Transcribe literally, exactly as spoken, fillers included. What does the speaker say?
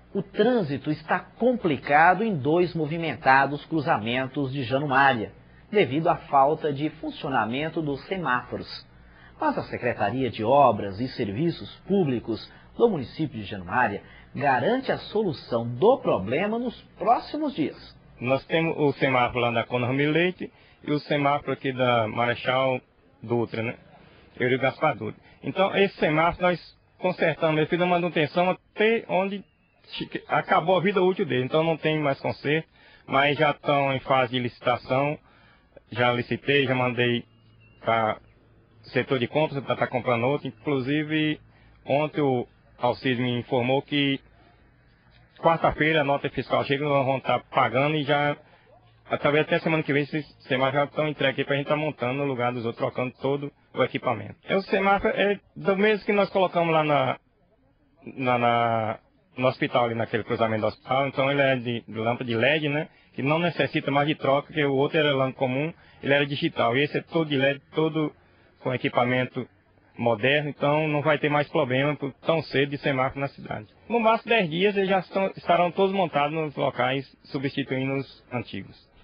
O trânsito está complicado em dois movimentados cruzamentos de Januária, devido à falta de funcionamento dos semáforos. Mas a Secretaria de Obras e Serviços Públicos do município de Januária garante a solução do problema nos próximos dias. Nós temos o semáforo lá da Conor Leite e o semáforo aqui da Marechal Dutra, né? Eurico Gaspar Dutra. Então, esse semáforo nós consertamos, eu fiz a manutenção até onde acabou a vida útil dele. Então, não tem mais conserto, mas já estão em fase de licitação. Já licitei, já mandei para o setor de compras para estar comprando outro. Inclusive, ontem o Alcides me informou que quarta-feira a nota fiscal chega, nós vamos estar pagando e já, talvez até semana que vem, esses semáforos já estão entregues para a gente estar montando no lugar dos outros, trocando todo o equipamento. É o semáforo é do mesmo que nós colocamos lá na, na, na, no hospital, ali naquele cruzamento do hospital. Então ele é de, de lâmpada de L E D, né? Que não necessita mais de troca, porque o outro era lâmpada comum, ele era digital. E esse é todo de L E D, todo com equipamento moderno, então não vai ter mais problema por tão cedo de semáforo na cidade. No máximo dez dias eles já estão, estarão todos montados nos locais, substituindo os antigos.